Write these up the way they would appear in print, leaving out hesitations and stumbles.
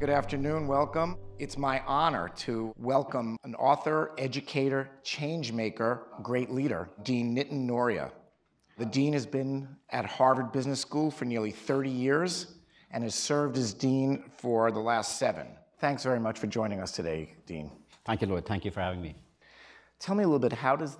Good afternoon, welcome. It's my honor to welcome an author, educator, change maker, great leader, Dean Nitin Nohria. The Dean has been at Harvard Business School for nearly 30 years and has served as Dean for the last 7. Thanks very much for joining us today, Dean. Thank you, Lloyd. Thank you for having me. Tell me a little bit, how does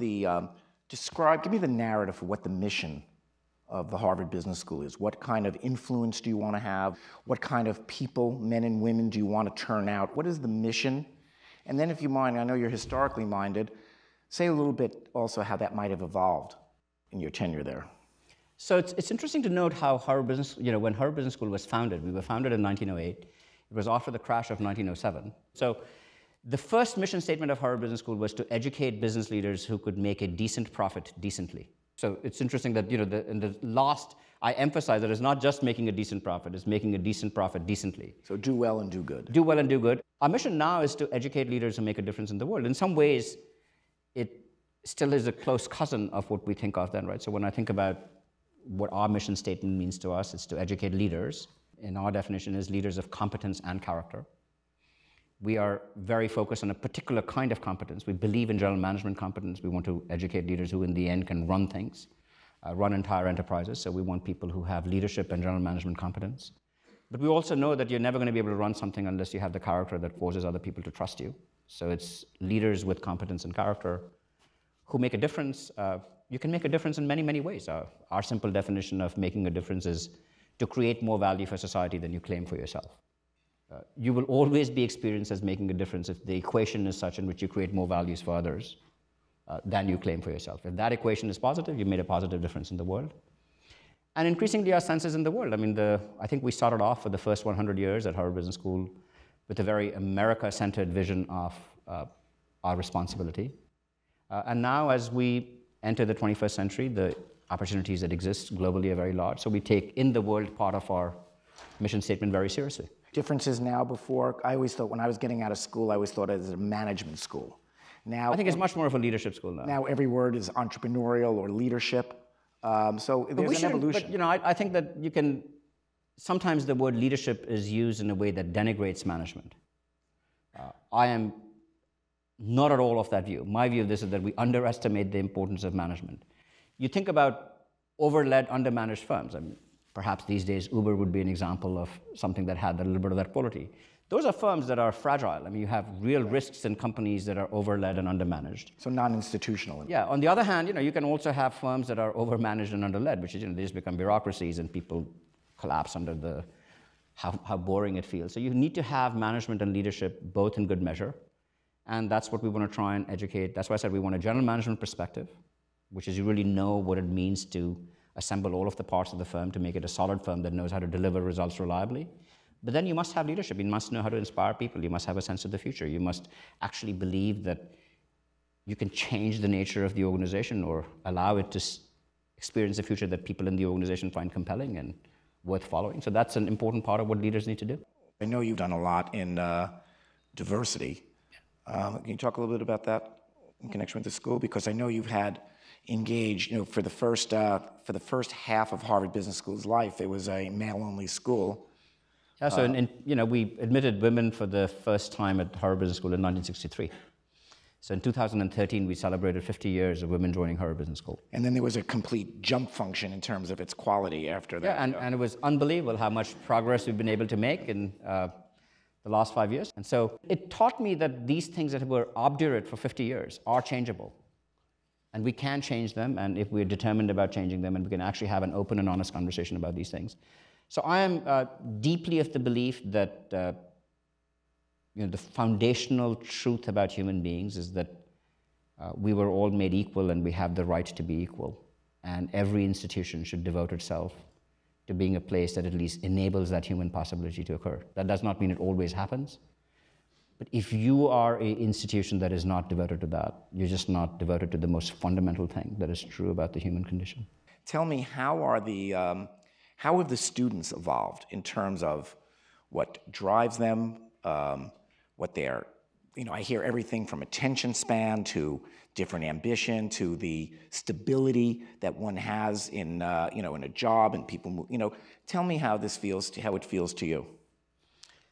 give me the narrative for what the mission of the Harvard Business School is. What kind of influence do you want to have? What kind of people, men and women, do you want to turn out? What is the mission? And then if you mind, I know you're historically minded, say a little bit also how that might have evolved in your tenure there. So it's interesting to note how Harvard Business, when Harvard Business School was founded, we were founded in 1908. It was after the crash of 1907. So the first mission statement of Harvard Business School was to educate business leaders who could make a decent profit decently. So it's interesting that, in the last, I emphasize that it's not just making a decent profit, it's making a decent profit decently. So do well and do good. Do well and do good. Our mission now is to educate leaders who make a difference in the world. In some ways, it still is a close cousin of what we think of then, right? So when I think about what our mission statement means to us, it's to educate leaders. In our definition is leaders of competence and character. We are very focused on a particular kind of competence. We believe in general management competence. We want to educate leaders who in the end can run things, run entire enterprises. So we want people who have leadership and general management competence. But we also know that you're never going to be able to run something unless you have the character that forces other people to trust you. So it's leaders with competence and character who make a difference. You can make a difference in many, many ways. Our simple definition of making a difference is to create more value for society than you claim for yourself. You will always be experienced as making a difference if the equation is such in which you create more values for others than you claim for yourself. If that equation is positive, you made a positive difference in the world. And increasingly, our sense is in the world. I think we started off for the first 100 years at Harvard Business School with a very America-centered vision of our responsibility. And now, as we enter the 21st century, the opportunities that exist globally are very large. So we take in the world part of our mission statement very seriously. Differences now before, I always thought when I was getting out of school, I always thought it was a management school. Now, I think it's much more of a leadership school now. Now every word is entrepreneurial or leadership. So there's an evolution. But I think that sometimes the word leadership is used in a way that denigrates management. I am not at all of that view. My view of this is that we underestimate the importance of management. You think about over-led, under-managed firms. Perhaps these days Uber would be an example of something that had a little bit of that quality. Those are firms that are fragile. You have real risks in companies that are over-led and under-managed. So non-institutional. Yeah. On the other hand, you can also have firms that are over-managed and under-led, which is, they just become bureaucracies and people collapse under how boring it feels. So you need to have management and leadership both in good measure. And that's what we want to try and educate. That's why I said we want a general management perspective, which is you really know what it means to assemble all of the parts of the firm to make it a solid firm that knows how to deliver results reliably. But then you must have leadership. You must know how to inspire people. You must have a sense of the future. You must actually believe that you can change the nature of the organization or allow it to experience a future that people in the organization find compelling and worth following. So that's an important part of what leaders need to do. I know you've done a lot in diversity. Can you talk a little bit about that in connection with the school? Because I know you've had engaged, for the first half of Harvard Business School's life, it was a male-only school. Yeah, so we admitted women for the first time at Harvard Business School in 1963. So in 2013, we celebrated 50 years of women joining Harvard Business School. And then there was a complete jump function in terms of its quality after that. Yeah, and it was unbelievable how much progress we've been able to make in the last 5 years. And so it taught me that these things that were obdurate for 50 years are changeable. And we can change them, and if we're determined about changing them, and we can actually have an open and honest conversation about these things. So I am deeply of the belief that the foundational truth about human beings is that we were all made equal and we have the right to be equal. And every institution should devote itself to being a place that at least enables that human possibility to occur. That does not mean it always happens. But if you are an institution that is not devoted to that, you're just not devoted to the most fundamental thing that is true about the human condition. Tell me, how have the students evolved in terms of what drives them, what they're, I hear everything from attention span to different ambition to the stability that one has in a job and people move. Tell me how it feels to you.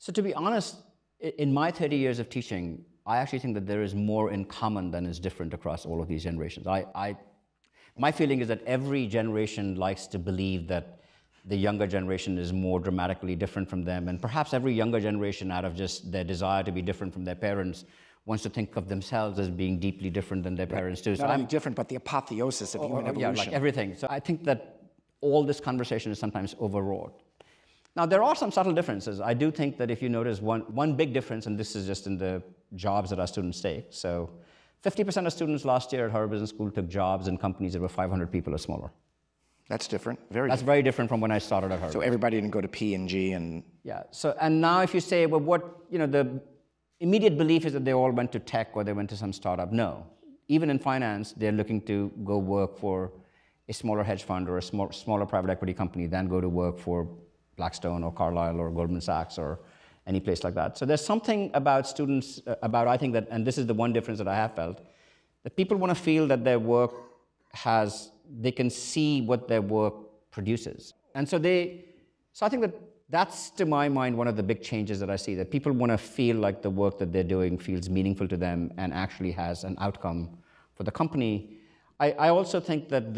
So to be honest, in my 30 years of teaching, I actually think that there is more in common than is different across all of these generations. My feeling is that every generation likes to believe that the younger generation is more dramatically different from them, and perhaps every younger generation, out of just their desire to be different from their parents, wants to think of themselves as being deeply different than their parents too. Not only different, but the apotheosis of human evolution. Yeah, like everything. So I think that all this conversation is sometimes overwrought. Now, there are some subtle differences. I do think that if you notice one big difference, and this is just in the jobs that our students take. So 50% of students last year at Harvard Business School took jobs in companies that were 500 people or smaller. That's different. That's very different from when I started at Harvard. So everybody didn't go to P&G and... Yeah. So, and now if you say, well, the immediate belief is that they all went to tech or they went to some startup. No. Even in finance, they're looking to go work for a smaller hedge fund or a smaller private equity company than go to work for Blackstone or Carlyle or Goldman Sachs or any place like that. So there's something about students, I think that, and this is the one difference that I have felt, that people want to feel that their work they can see what their work produces. And so I think that that's, to my mind, one of the big changes that I see, that people want to feel like the work that they're doing feels meaningful to them and actually has an outcome for the company. I also think that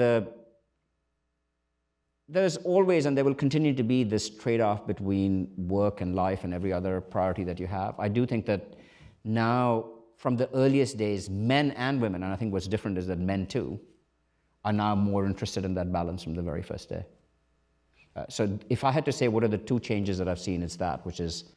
there's always, and there will continue to be, this trade-off between work and life and every other priority that you have. I do think that now, from the earliest days, men and women, and I think what's different is that men too, are now more interested in that balance from the very first day. So if I had to say what are the two changes that I've seen, it's that, which is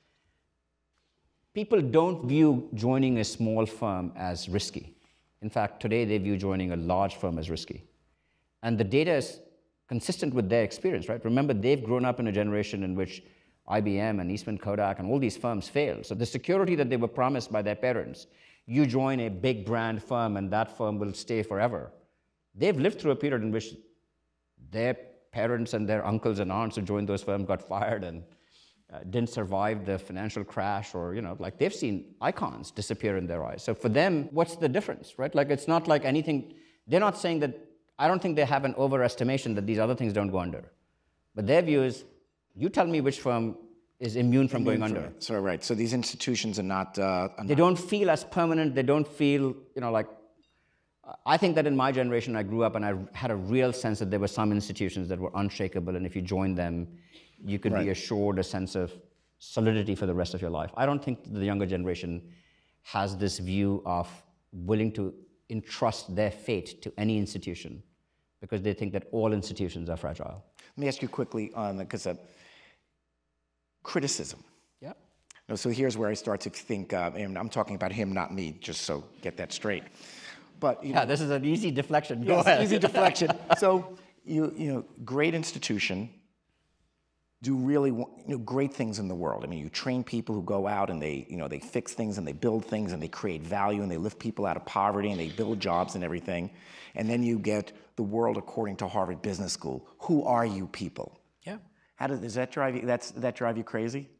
people don't view joining a small firm as risky. In fact, today they view joining a large firm as risky. And the data is consistent with their experience, right? Remember, they've grown up in a generation in which IBM and Eastman Kodak and all these firms failed. So the security that they were promised by their parents, you join a big brand firm and that firm will stay forever. They've lived through a period in which their parents and their uncles and aunts who joined those firms got fired and didn't survive the financial crash, or, like they've seen icons disappear in their eyes. So for them, what's the difference, right? Like, it's not like anything, they're not saying that, I don't think they have an overestimation that these other things don't go under. But their view is, you tell me which firm is immune from going under. So, right, so these institutions are not... They don't feel as permanent, they don't feel, like, I think that in my generation, I grew up and I had a real sense that there were some institutions that were unshakable, and if you joined them, you could be assured a sense of solidity for the rest of your life. I don't think the younger generation has this view of willing to entrust their fate to any institution because they think that all institutions are fragile. Let me ask you quickly on because criticism. Yeah. So here's where I start to think, and I'm talking about him, not me, just so get that straight. But this is an easy deflection. Go ahead. Easy deflection. So great institution, do really great things in the world. I mean, you train people who go out and they fix things and they build things and they create value and they lift people out of poverty and they build jobs and everything. And then you get the world according to Harvard Business School. Who are you people? Yeah. Does that drive you? That drive you crazy?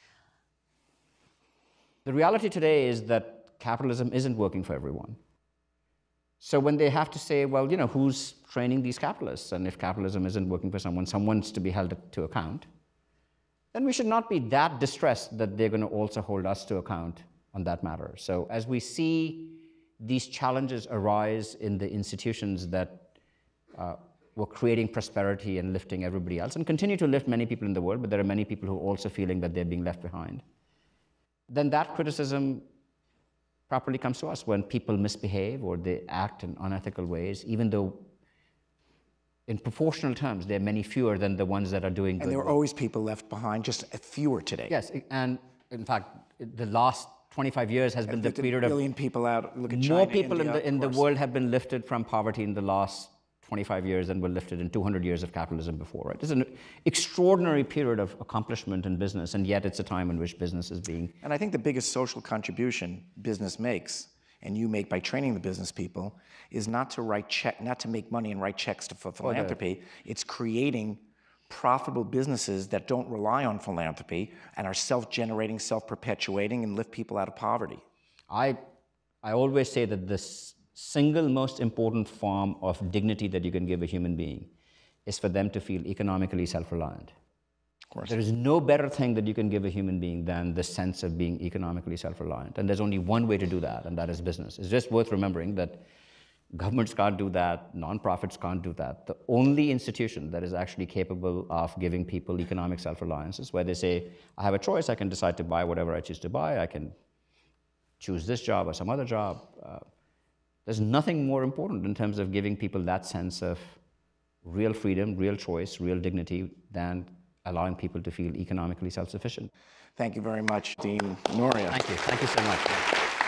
The reality today is that capitalism isn't working for everyone. So when they have to say, well, who's training these capitalists? And if capitalism isn't working for someone's to be held to account, then we should not be that distressed that they're going to also hold us to account on that matter. So as we see these challenges arise in the institutions that were creating prosperity and lifting everybody else, and continue to lift many people in the world, but there are many people who are also feeling that they're being left behind, then that criticism properly comes to us when people misbehave or they act in unethical ways, even though in proportional terms, there are many fewer than the ones that are doing good. And there are always people left behind, just fewer today. Yes, and in fact, the last 25 years has been the period of... 1 billion people out, look at China, more people India, in the world have been lifted from poverty in the last 25 years than were lifted in 200 years of capitalism before, right? It's an extraordinary period of accomplishment in business, and yet it's a time in which business is being... And I think the biggest social contribution business makes, and you make by training the business people, is not to make money and write checks for philanthropy. It's creating profitable businesses that don't rely on philanthropy and are self-generating, self-perpetuating, and lift people out of poverty. I always say that this single most important form of dignity that you can give a human being is for them to feel economically self-reliant. course. There is no better thing that you can give a human being than the sense of being economically self-reliant. And there's only one way to do that, and that is business. It's just worth remembering that governments can't do that, nonprofits can't do that. The only institution that is actually capable of giving people economic self-reliance is where they say, I have a choice, I can decide to buy whatever I choose to buy, I can choose this job or some other job. There's nothing more important in terms of giving people that sense of real freedom, real choice, real dignity than allowing people to feel economically self-sufficient. Thank you very much, Dean Nohria. Thank you so much.